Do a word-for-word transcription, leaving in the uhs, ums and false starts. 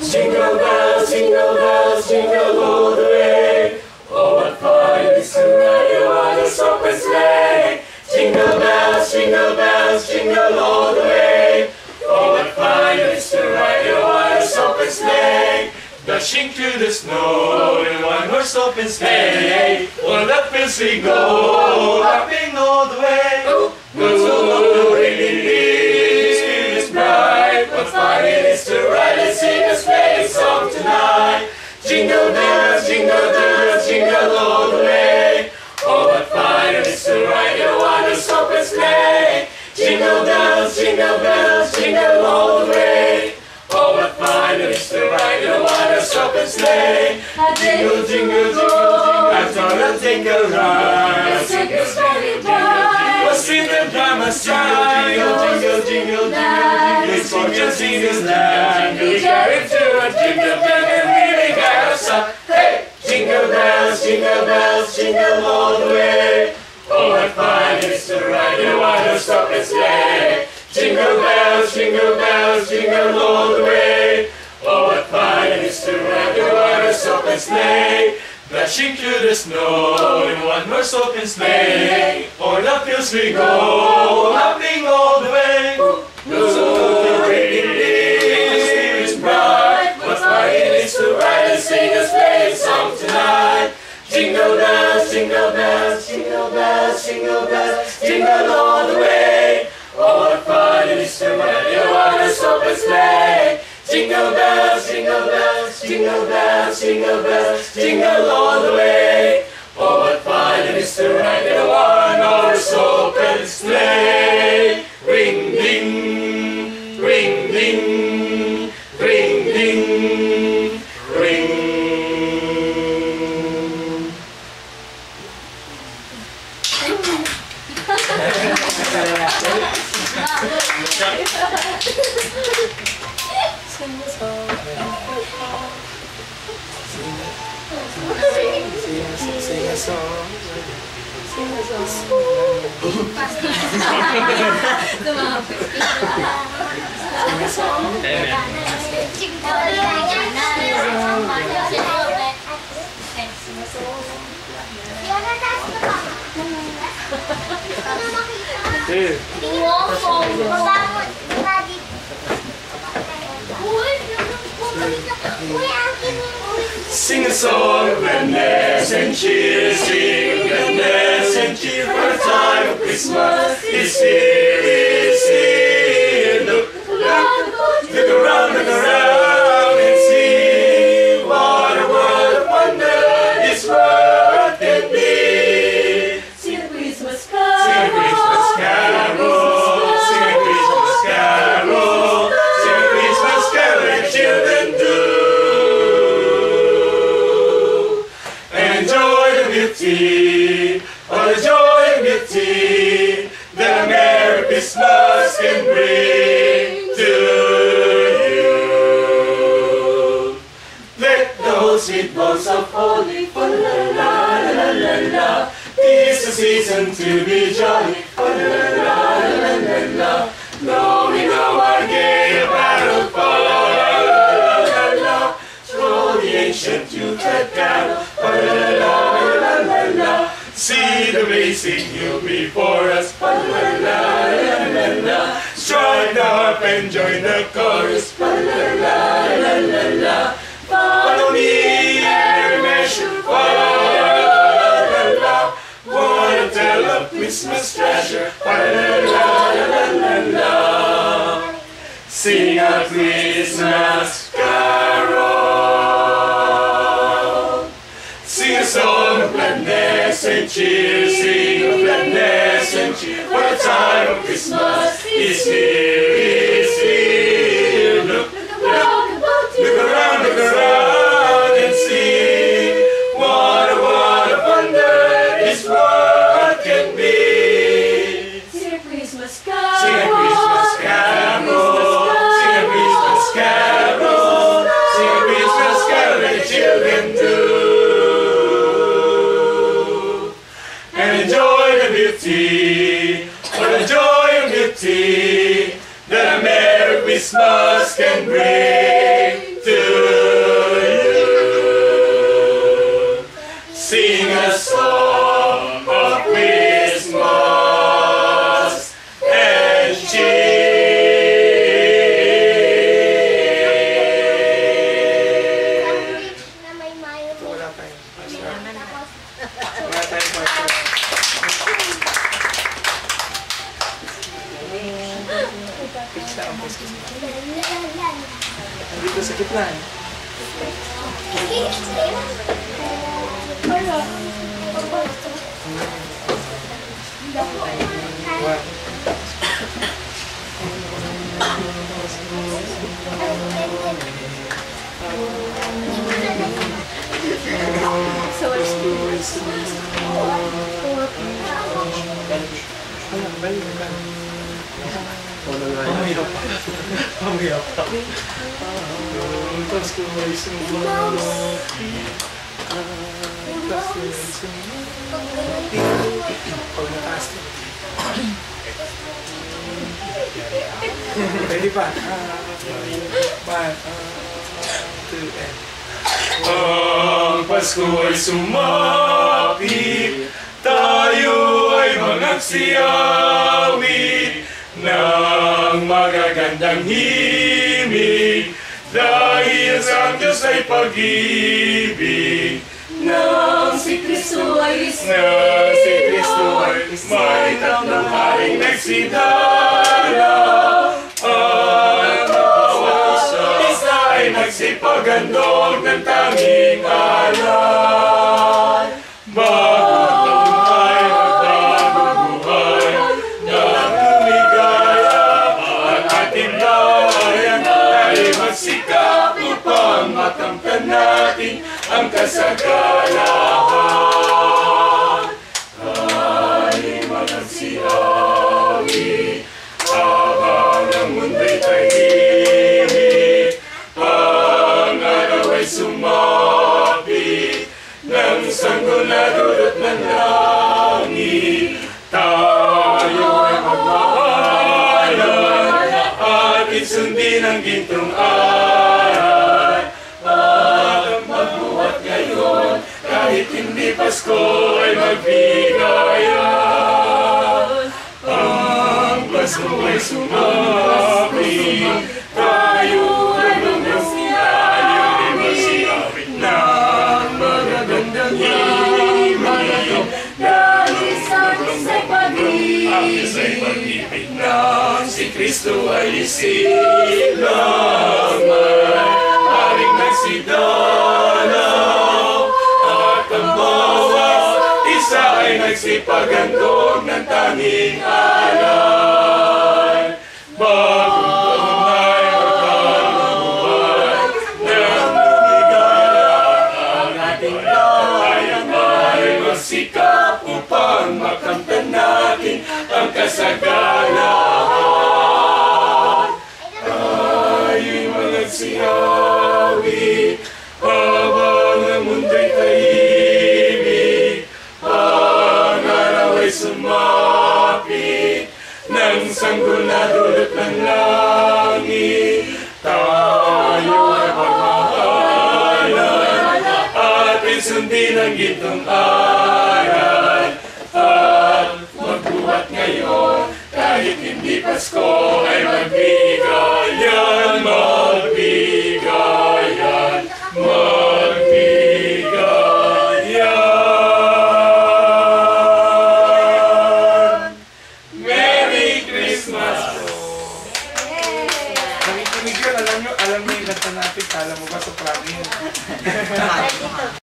Jingle bells, jingle bells, jingle all the way. Oh, what fun it is to ride in one horse open sleigh. Jingle bells, jingle bells, jingle all the way. Oh, what fun it is to ride in one horse open sleigh. Dashing through the snow in one horse open sleigh. O'er the fields we go, laughing all the way. Good soul of the rainy, spirit is bright. What fun it is to ride and sing a sleigh song tonight. Jingle bells, jingle bells, jingle all the way. Oh, what fun it is to ride in one horse open sleigh. Jingle bells, jingle bells, jingle all the way. Oh, what fun it is to ride in one horse open sleigh. Jingle, jingle, jingle, jingle, I thought I'd take a ride. The signal's very bright. We'll sing the drama's time. Jingle, jingle, jingle, jingle, it's for just singers land. We carry to a jingle bell and really got us up. Hey! Jingle bells, jingle bells, jingle all the way. Oh, what fun it is to ride in one horse open sleigh. Jingle bells, jingle bells, jingle all the way. Oh, what fun it is to ride in one horse open sleigh. Dashing through the snow in one horse open sleigh. O'er the fields we go, laughing all the way. Goes over the rainy day, the spirit is bright. What fun it is to ride and sing a sleigh song tonight. Jingle bells, jingle bells, jingle bells, jingle bells, jingle all the way. Oh, what fun it is to ride in one horse open sleigh. Jingle bells, jingle bells, jingle bells, jingle bells, jingle all the way. Oh, what fun it is to ride in one horse open sleigh. Ring ding, ring ding, ring ding, ring. Sing a song. Sing a song. Sing a song. Sing a song of gladness and cheer, sing of gladness and cheer, for the time of Christmas is here, is here. Look, look, look around, look around and see what a world of wonder this world can be. Sing a Christmas Sing a Christmas carol, sing a Christmas carol, sing a Christmas carol that children do. Beauty, oh the joy and beauty that a Merry Christmas can bring to you. Let the whole sweet balls of holy, fa la la la la la. Tis the season to be jolly, fa la la la la la. Blowing our gay apparel, fa la la la la. Throw the ancient Yuletide carol, fa la la. See the racing hill before us, fa la la la la la. Strike the harp and join the chorus, fa la la la la la. Follow me, merry measure, fa la la la la. Wanna tell of Christmas treasure, fa la la la la la. Sing a Christmas carol. Sing a song of gladness and cheer, sing of gladness and cheer, for the time of Christmas is here, is here. Look, look, look around, look around and see what a, what a wonder this world can be. Sing a Christmas carol. Sing a Christmas carol, sing a Christmas carol, sing a Christmas carol that the children do. Enjoy the beauty, for the joy and beauty that a Merry Christmas can bring to sa gitna eh. One. So it's Mamaya pa. Mamaya pa. Pasko ay sumapit. Pasko ay sumapit. Pag nataas na. Pwede pa. One, two, and... Ang Pasko ay sumapit, tayo ay magsiawit ng magagandang himig, dahil sa Diyos ay pag-ibig. nang si Kristo ay Na si Kristo ay may tatlong haring nagsidala, at bawat isa, isa ay nagsipagandog ng tanging alay. Bagong taon ay magbagong buhay, na lumigaya ang ating bayan, tayo magsikap upang makamtan natin ang kasagalahan. Tayo magsiawit habang ang mundo'y tahimik, ang araw ay sumapit ng sanggol na dulot ng langit. Tayo ay magmahalan at isundin ang gintong aral, at magbuhat ngayon kahit hindi Pasko ay magbigayan. Ang Pasko ay sumapit, tayo ay magsiawit ng magagandang himig, dahil sa Diyos ay ang Diyos ay pag-ibig na si Kristo ay isilang haring nagsidalaw, at ang bawat isa ay nagsipagandog ng tanging alay. Bagong taon ay magbagong buhay, nang lumigaya ang ating bayan, ay magsikap upang makamtan natin ang kasagalahan. Tayo'y magsiawit habang ang mundo'y tahimik, ang araw ay sumapit ng sanggol na dulot ng langit. Tayo ay magmahalan at isundin ang gintong aral, at magbuhat ngayon kahit hindi Pasko ay magbigayan, magbigayan, magbigayan. Merry Christmas! Nakikinig yun, alam nyo, alam nyo yung kanta natin, alam mo ba, soprano yun.